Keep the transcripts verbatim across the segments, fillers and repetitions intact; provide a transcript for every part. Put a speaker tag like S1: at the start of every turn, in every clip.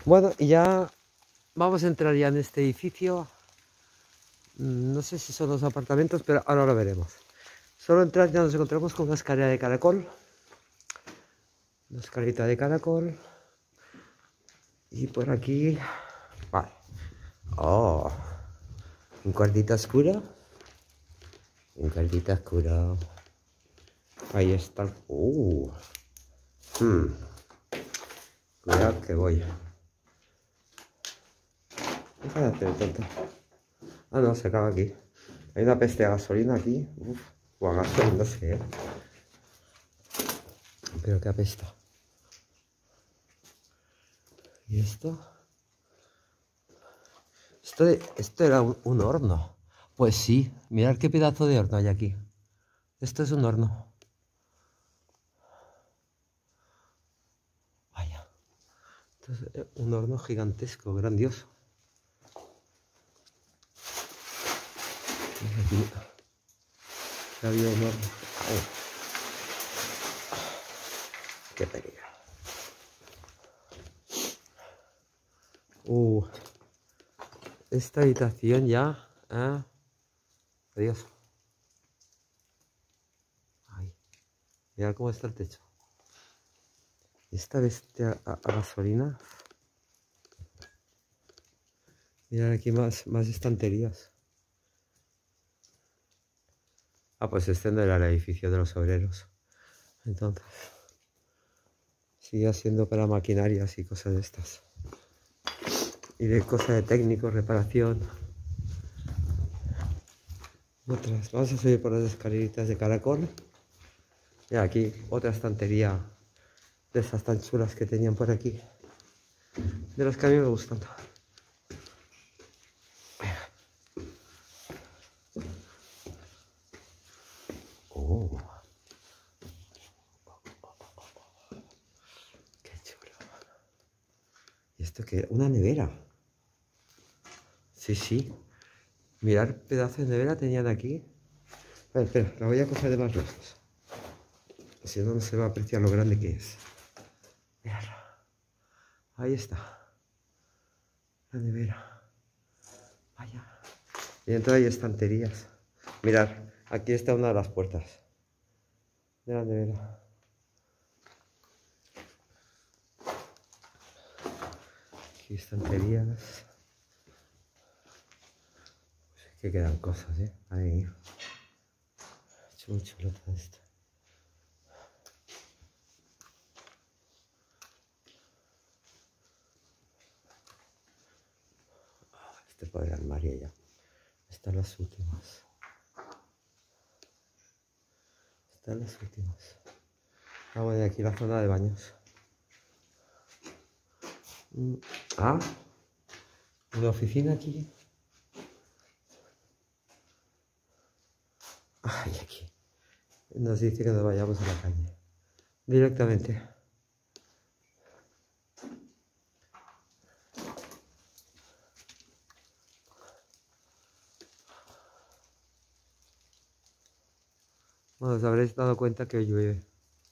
S1: Bueno, y ya vamos a entrar ya en este edificio. No sé si son los apartamentos, pero ahora lo veremos. Solo entrar ya nos encontramos con una escalera de caracol. Una escalerita de caracol. Y por aquí... Vale. Oh. Un cuartito oscuro. Un cuartito oscuro. Ahí está. Uh. Hmm. Cuidado que voy. Déjate de tonto. Ah, no, se acaba aquí. Hay una peste de gasolina aquí. Uf. O a gasolina, no sé. ¿Eh? Pero que apesta. ¿Y esto? Esto, de, esto era un, un horno. Pues sí, mirad qué pedazo de horno hay aquí. Esto es un horno. Vaya. Esto es un horno gigantesco, grandioso. Aquí había un horno. Oh. Qué peligro. Uh, esta habitación ya. ¿Eh? Adiós. Ay, mirad cómo está el techo. Esta bestia a, a gasolina. Mirad aquí más, más estanterías. Ah, pues este no era el edificio de los obreros. Entonces, sigue siendo para maquinarias y cosas de estas. Y de cosas de técnicos, reparación. Otras. Vamos a subir por las escaleritas de caracol. Y aquí otra estantería de esas tan chulas que tenían por aquí. De las que a mí me gustan. Oh. Qué chulo. ¿Y esto qué? Una nevera. Sí, sí. Mirar pedazos de nevera tenían aquí. Espera, espera, la voy a coger de más lejos. Si no, no se va a apreciar lo grande que es. Mirad. Ahí está. La nevera. Vaya. Y dentro hay estanterías. Mirad, aquí está una de las puertas de la nevera. Aquí estanterías. Pues es que quedan cosas, ¿eh? Ahí. Chulo, chulo todo esto. Este por el armario ya. Están las últimas. Están las últimas. Vamos a ver aquí la zona de baños. Ah, una oficina aquí. Ay, aquí. Nos dice que nos vayamos a la calle. Directamente. Bueno, os habréis dado cuenta que hoy llueve.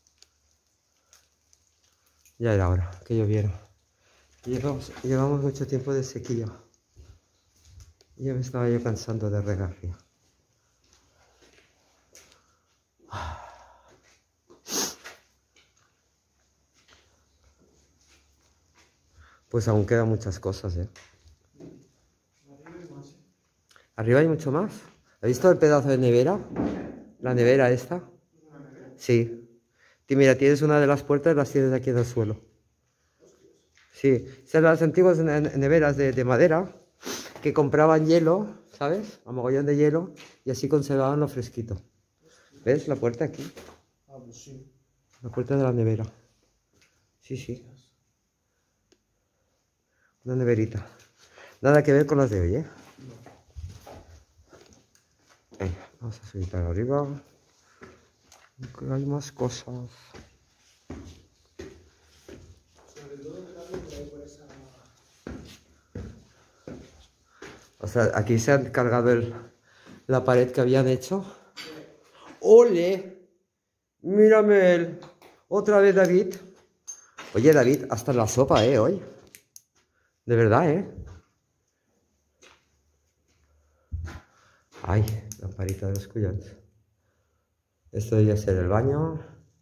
S1: Ya era hora que lloviera. Llevamos, llevamos mucho tiempo de sequía. Y ya me estaba yo cansando de regar ya. Pues aún quedan muchas cosas, ¿eh? ¿Arriba hay mucho más? ¿Has visto el pedazo de nevera? ¿La nevera esta? Sí. Y mira, tienes una de las puertas, las tienes aquí en el suelo. Sí, son las antiguas neveras de, de madera que compraban hielo, ¿sabes? A mogollón de hielo y así conservaban lo fresquito. ¿Ves la puerta aquí?
S2: Ah, pues sí.
S1: La puerta de la nevera. Sí, sí. Una neverita. Nada que ver con las de hoy, ¿eh? Venga, vamos a subir para arriba. Que hay más cosas. O sea, aquí se han cargado el, la pared que habían hecho. ¡Ole! Mírame él. Otra vez David. Oye, David, hasta en la sopa, ¿eh? Hoy. De verdad, ¿eh? Ay, lamparita de los collons. Esto debería ser el baño.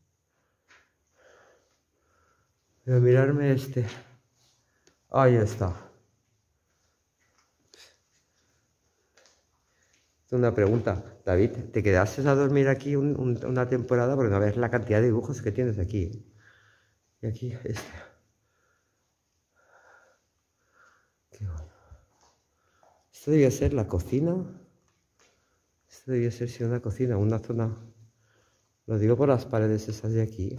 S1: Voy a mirarme este. Ahí está. Una pregunta, David, ¿te quedaste a dormir aquí un, un, una temporada? Porque no ves la cantidad de dibujos que tienes aquí. Y aquí este. Qué bueno. Esto debía ser la cocina. Esto debía ser sí, una cocina, una zona. Lo digo por las paredes esas de aquí.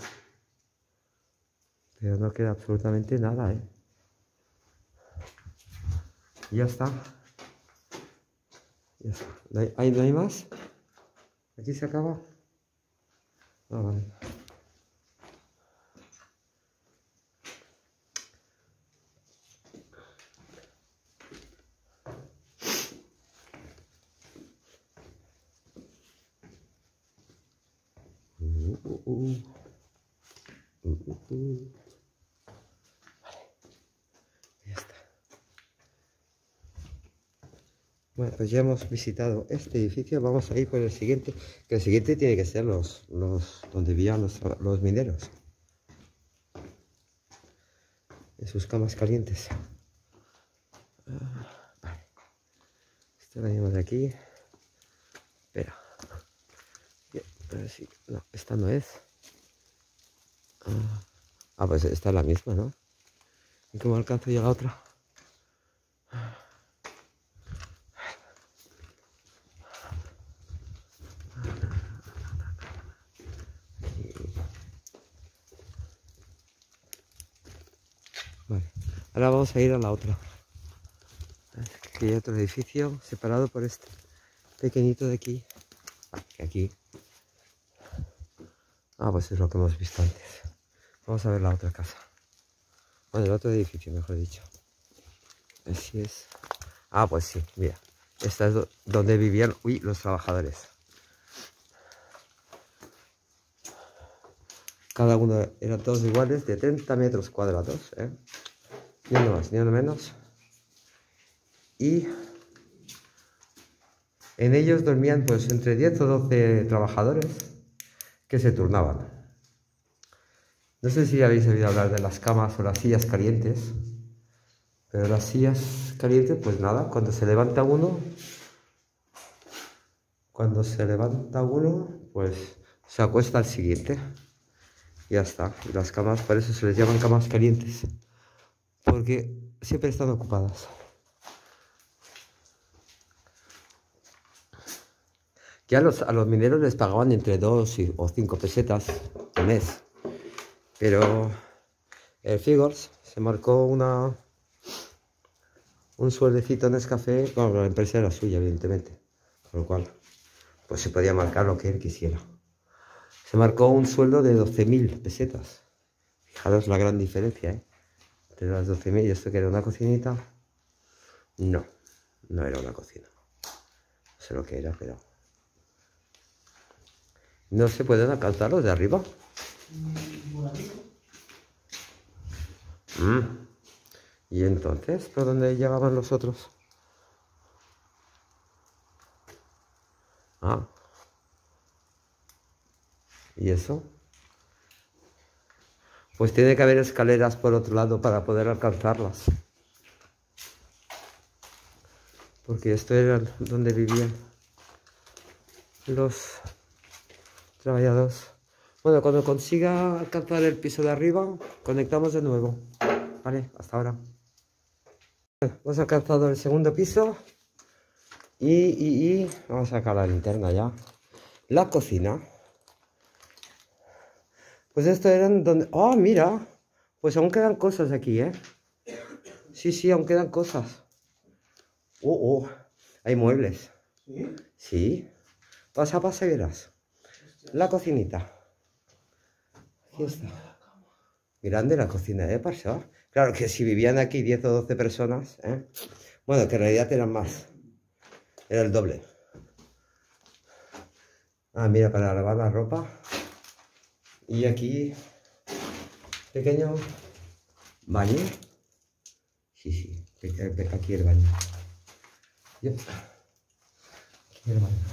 S1: Pero no queda absolutamente nada, ¿eh? Y ya está. Ya está. ¿No hay, hay- no hay más? ¿Aquí se acaba? Ah, vale. Uh, uh, uh. Uh, uh, uh. Vale. Ya está. Bueno, pues ya hemos visitado este edificio. Vamos a ir por el siguiente. Que el siguiente tiene que ser los, los donde vivían los, los mineros. En sus camas calientes. Ah, vale. Esto lo llevamos de aquí. Espera. A ver si... No, esta no es. Ah, ah, pues esta es la misma, ¿no? ¿Y cómo alcanzo yo la otra? Vale. Ahora vamos a ir a la otra. Aquí hay otro edificio separado por este pequeñito de aquí. Ah, aquí. Ah, pues es lo que hemos visto antes. Vamos a ver la otra casa. Bueno, el otro edificio, mejor dicho. Así es. Ah, pues sí, mira. Esta es do donde vivían, uy, los trabajadores. Cada uno eran todos iguales, de treinta metros cuadrados, ¿eh? Ni uno más, ni uno menos. Y en ellos dormían pues entre diez o doce trabajadores que se turnaban. No sé si habéis oído hablar de las camas o las sillas calientes, pero las sillas calientes, pues nada, cuando se levanta uno, cuando se levanta uno, pues se acuesta al siguiente. Y ya está. Y las camas, por eso se les llaman camas calientes, porque siempre están ocupadas. Ya a los, a los mineros les pagaban entre dos o cinco pesetas al mes. Pero el Figors se marcó una, un sueldecito en Nescafé. Bueno, la empresa era suya, evidentemente. Con lo cual, pues se podía marcar lo que él quisiera. Se marcó un sueldo de doce mil pesetas. Fijaros la gran diferencia, ¿eh? Entre las doce mil y esto que era una cocinita. No, no era una cocina. No sé lo que era, pero... ¿No se pueden alcanzar los de arriba? Mm. ¿Y entonces por dónde llegaban los otros? Ah. ¿Y eso? Pues tiene que haber escaleras por otro lado para poder alcanzarlas. Porque esto era donde vivían los trabajadores. Bueno, cuando consiga alcanzar el piso de arriba, conectamos de nuevo. Vale, hasta ahora. Hemos alcanzado el segundo piso. Y, y, y vamos a sacar la linterna ya. La cocina. Pues esto eran donde... ¡Oh, mira! Pues aún quedan cosas aquí, ¿eh? Sí, sí, aún quedan cosas. ¡Oh, oh! Hay muebles. ¿Sí? Sí. Pasa, pasa y verás. La cocinita. Aquí está. Grande la cocina, ¿eh? Pasa. Claro que si vivían aquí diez o doce personas, ¿eh? Bueno, que en realidad eran más. Era el doble. Ah, mira, para lavar la ropa. Y aquí, pequeño baño. Sí, sí, aquí el baño. Yep. Aquí el baño.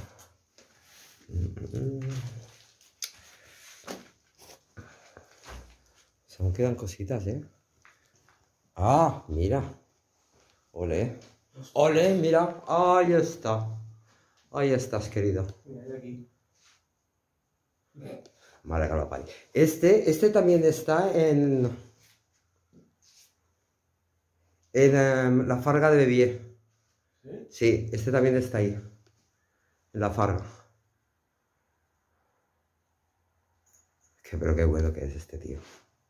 S1: Se me quedan cositas, ¿eh? Ah, mira. Ole. Ole, mira. Ahí está. Ahí estás, querido.
S2: Mira, aquí.
S1: Madre que lo parió. Este, este también está en... En um, la Farga de Bebier.
S2: ¿Sí?
S1: Sí, este también está ahí. En la Farga. Que, pero qué bueno que es este tío.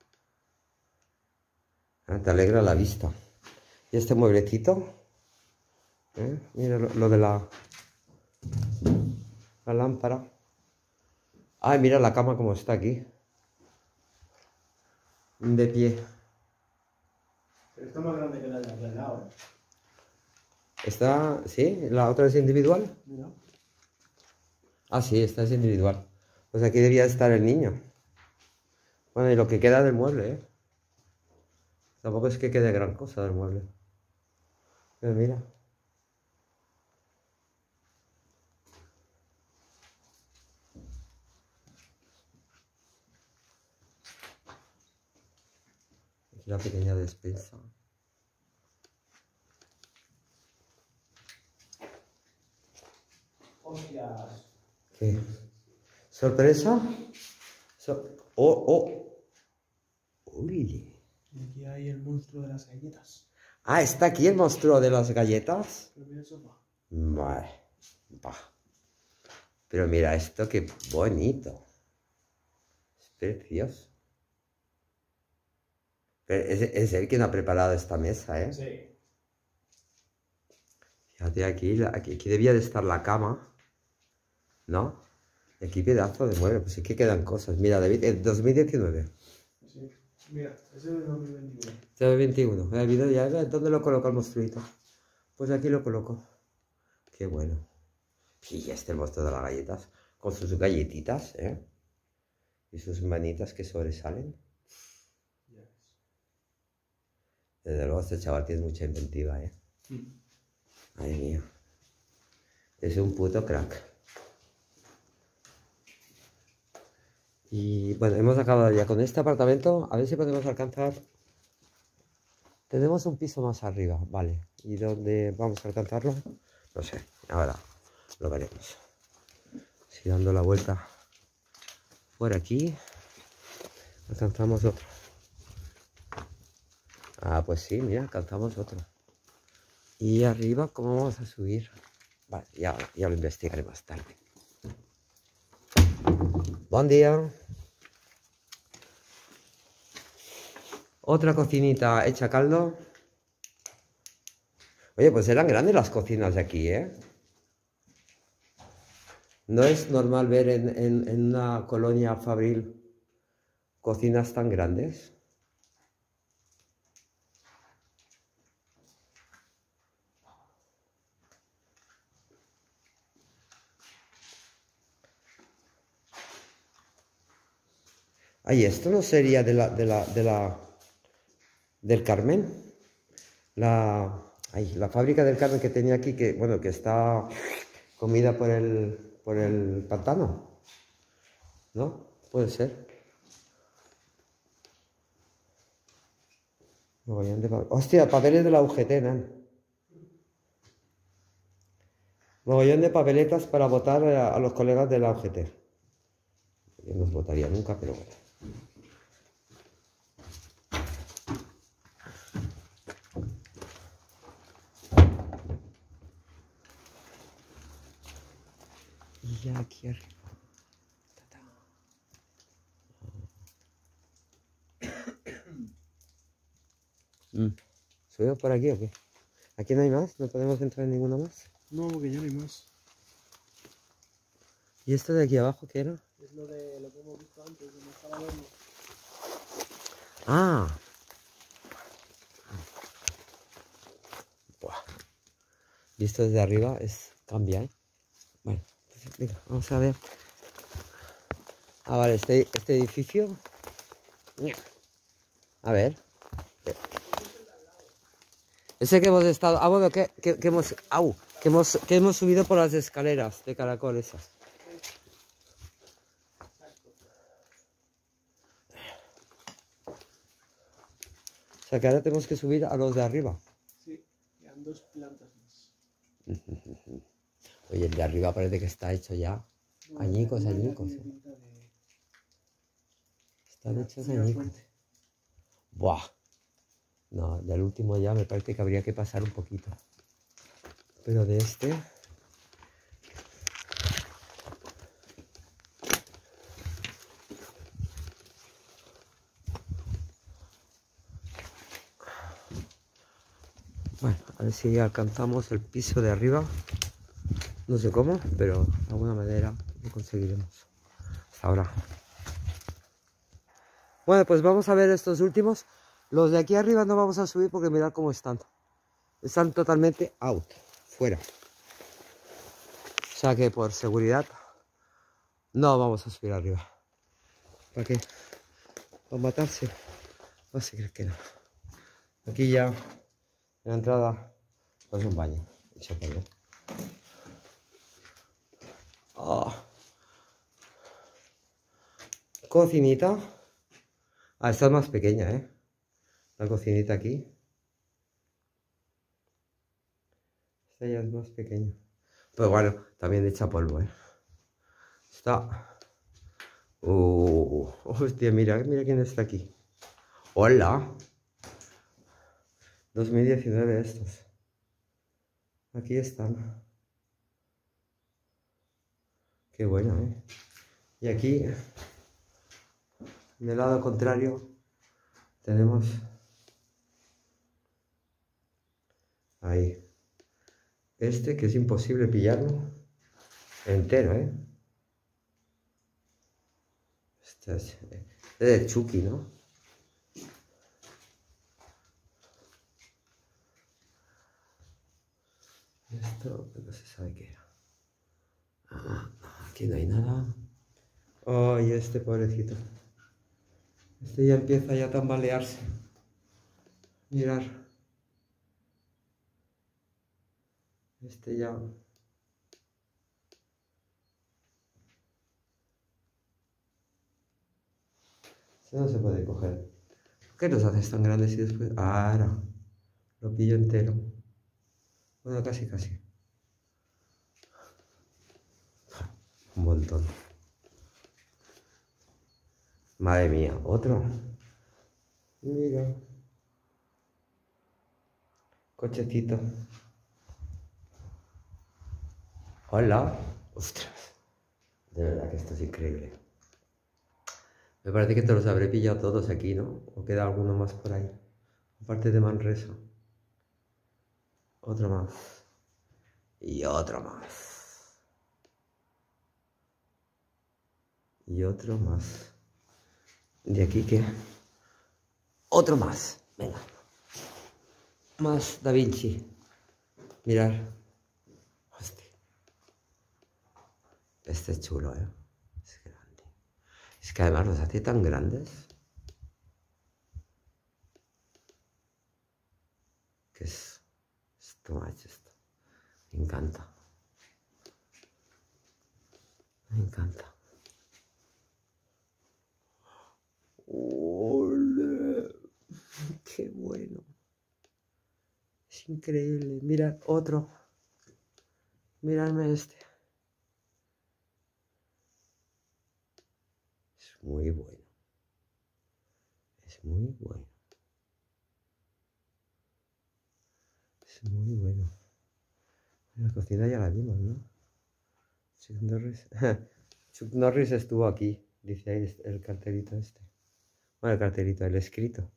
S1: Ah, te alegra la vista. Y este mueblecito. ¿Eh? Mira lo, lo de la... La lámpara. Ay, mira la cama como está aquí. De pie.
S2: Pero está más grande que la de al lado.
S1: Está... ¿Sí? ¿La otra es individual?
S2: Mira.
S1: Ah, sí, esta es individual. Pues aquí debía estar el niño. Bueno, y lo que queda del mueble, ¿eh? Tampoco es que quede gran cosa del mueble. Pero mira. Aquí la pequeña despensa.
S2: Hostias.
S1: ¿Qué? ¿Sorpresa? So- ¡Oh, oh! ¡Uy!
S2: Y aquí hay el monstruo de las galletas.
S1: Ah, ¿está aquí el monstruo de las galletas?
S2: Pero mira el sofá.
S1: Vale. Va. Pero mira esto, qué bonito. Es precioso. Pero es, es él quien ha preparado esta mesa, ¿eh?
S2: Sí.
S1: Fíjate aquí, la- aquí, aquí debía de estar la cama, ¿no? Y aquí pedazo de mueble, pues sí que quedan cosas. Mira, David, en dos mil diecinueve.
S2: Sí. Mira, ese es el dos mil veintiuno.
S1: dos mil veintiuno. El video ya, ¿dónde lo coloco el monstruito? Pues aquí lo coloco. Qué bueno. Y este el monstruo de las galletas, con sus galletitas, ¿eh? Y sus manitas que sobresalen.
S2: Ya ves.
S1: Desde luego este chaval tiene mucha inventiva, ¿eh?
S2: Mm.
S1: Ay, mío. Es un puto crack. Y bueno, hemos acabado ya con este apartamento. A ver si podemos alcanzar. Tenemos un piso más arriba, vale. ¿Y dónde vamos a alcanzarlo? No sé, ahora lo veremos. Si dando la vuelta por aquí, alcanzamos otro. Ah, pues sí, mira, alcanzamos otro. Y arriba, ¿cómo vamos a subir? Vale, ya, ya lo investigaré más tarde. Buen día. Otra cocinita hecha caldo. Oye, pues eran grandes las cocinas de aquí, ¿eh? No es normal ver en, en, en una colonia fabril cocinas tan grandes. Ay, esto no sería de la, de la, de la, del Carmen. La, ay, la fábrica del Carmen que tenía aquí, que, bueno, que está comida por el, por el pantano. ¿No? Puede ser. Mogollón de pa- Hostia, papeles de la U G T, ¿no? Mogollón de papeletas para votar a, a los colegas de la U G T. Yo no os votaría nunca, pero bueno. Y ya aquí arriba. Ta, ta. Mm. ¿Subimos por aquí o qué? ¿Aquí no hay más? ¿No podemos entrar en ninguna más?
S2: No, porque ya no hay más.
S1: ¿Y esto de aquí abajo qué era?
S2: Es lo de lo que hemos visto antes, donde estaba el horno.
S1: Ah. Buah. Y esto desde arriba es cambia, ¿eh? Bueno, entonces, venga, vamos a ver. Ah, vale, este, este edificio. A ver. Ese que hemos estado... Ah, bueno, que, que, que hemos... Au, que hemos, que hemos subido por las escaleras de caracol esas. O sea que ahora tenemos que subir a los de arriba.
S2: Sí, quedan dos plantas más.
S1: Oye, el de arriba parece que está hecho ya. No, añicos, añicos.
S2: De...
S1: Están hechos añicos. Buah. No, del último ya me parece que habría que pasar un poquito. Pero de este... Bueno, a ver si alcanzamos el piso de arriba. No sé cómo, pero de alguna manera lo conseguiremos. Hasta ahora. Bueno, pues vamos a ver estos últimos. Los de aquí arriba no vamos a subir porque mirad cómo están. Están totalmente out, fuera. O sea que por seguridad no vamos a subir arriba. ¿Para qué? ¿Para matarse? No sé, crees que no. Aquí ya, en la entrada, pues un baño. Hecho polvo. Oh. Cocinita. Ah, esta es más pequeña, ¿eh? La cocinita aquí. Esta ya es más pequeña. Pero bueno, también hecha polvo, ¿eh? Está... Uh, hostia, mira, mira quién está aquí. Hola. dos mil diecinueve estos. Aquí están. Qué bueno, ¿eh? Y aquí, del lado contrario, tenemos... Ahí. Este que es imposible pillarlo entero, ¿eh? Este es, es de Chucky, ¿no? Esto no se sabe qué era. Ah, aquí no hay nada. Ay, este pobrecito. Este ya empieza ya a tambalearse. Mirar. Este ya... Este no se puede coger. ¿Por qué los haces tan grandes y después...? Ahora. Lo pillo entero. Bueno, casi, casi. Un montón. Madre mía, otro. Mira. Cochecito. Hola. Ostras. De verdad que esto es increíble. Me parece que te los habré pillado todos aquí, ¿no? ¿O queda alguno más por ahí? Aparte de Manresa. Otro más. Y otro más. Y otro más. ¿De aquí qué? Otro más. Venga. Más Da Vinci. Mirad. Hostia. Este es chulo, ¿eh? Es grande. Es que además los hace tan grandes. Que es... Esto, macho, esto. Me encanta. Me encanta. ¡Ole! ¡Qué bueno! Es increíble. Mirad, otro. Miradme este. Es muy bueno. Es muy bueno. Es muy bueno. La cocina ya la vimos, ¿no? Chuck Norris. Chuck Norris estuvo aquí. Dice ahí el cartelito este. Bueno, el cartelito, el escrito.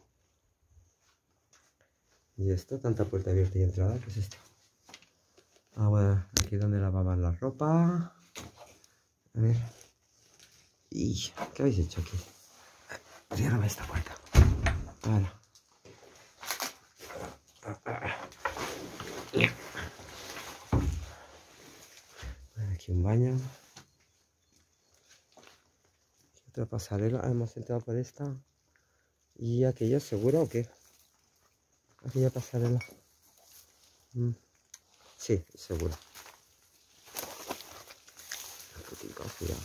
S1: ¿Y esto? Tanta puerta abierta y entrada. ¿Qué es esto? Ah, bueno, aquí donde lavaban la ropa. A ver. ¿Y qué habéis hecho aquí? Ciérrame esta puerta. Ahora. Aquí un baño. Aquí otra pasarela. Hemos entrado por esta. ¿Y aquella segura o qué? aquella pasarela. Mm. Sí, seguro. Un poquito, cuidado.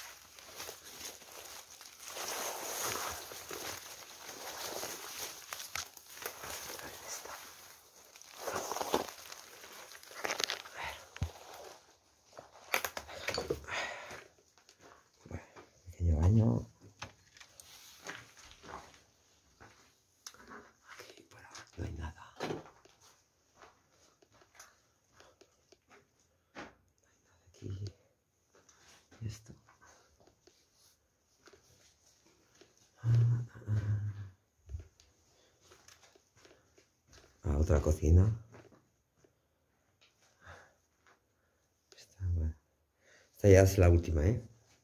S1: Pequeño baño. Aquí por ahora no hay nada. Aquí. Y esto. Ah, otra cocina. Esta, bueno. Esta ya es la última, ¿eh?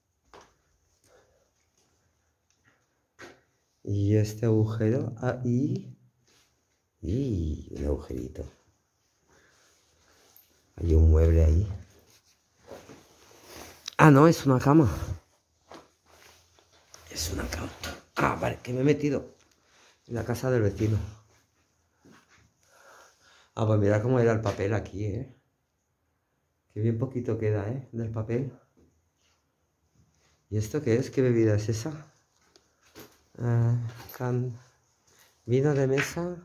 S1: Y este agujero ahí. Y un agujerito. Hay un mueble ahí. Ah, no, es una cama. Es una cama. Ah, vale, que me he metido en la casa del vecino. Ah, pues mira cómo era el papel aquí, ¿eh? Que bien poquito queda, ¿eh? Del papel. ¿Y esto qué es? ¿Qué bebida es esa? Uh, can... Vino de mesa.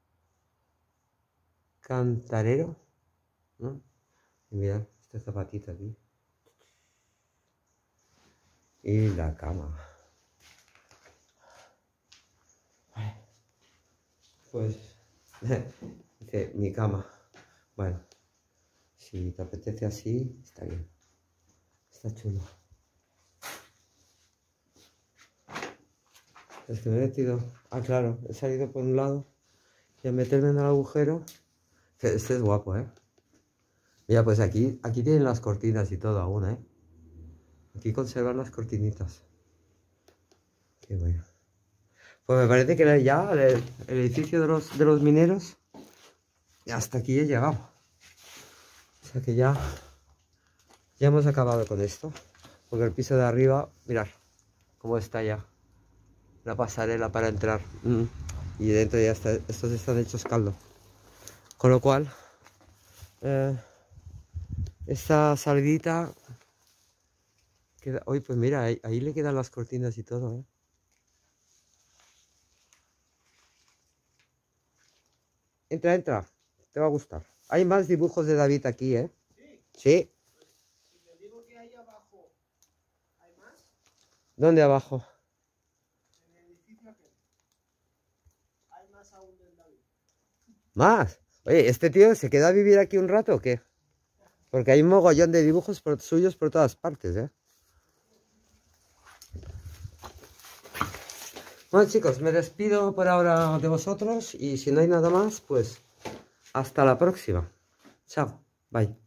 S1: Cantarero. ¿No? Y mira, este zapatito aquí. Y la cama. Pues, dice, mi cama. Bueno, si te apetece así, está bien. Está chulo. Es que me he metido... Ah, claro, he salido por un lado y al meterme en el agujero... Este es guapo, ¿eh? Mira, pues aquí, aquí tienen las cortinas y todo aún, ¿eh? Aquí conservan las cortinitas. Qué bueno. Pues me parece que ya el, el edificio de los, de los mineros, hasta aquí he llegado. O sea que ya, ya hemos acabado con esto. Porque el piso de arriba, mirad cómo está ya. La pasarela para entrar. Mm. Y dentro ya está, estos están hechos caldo. Con lo cual, eh, esta salidita queda... Uy, pues mira, ahí, ahí le quedan las cortinas y todo, ¿eh? Entra, entra, te va a gustar. Hay más dibujos de David aquí, ¿eh? Sí. Sí. Si te digo que ahí abajo, ¿hay más? ¿Dónde abajo? En el edificio aquel. Hay más aún del David. ¿Más? Oye, ¿este tío se queda a vivir aquí un rato o qué? Porque hay un mogollón de dibujos por, suyos por todas partes, ¿eh? Bueno, chicos, me despido por ahora de vosotros y si no hay nada más, pues hasta la próxima. Chao, bye.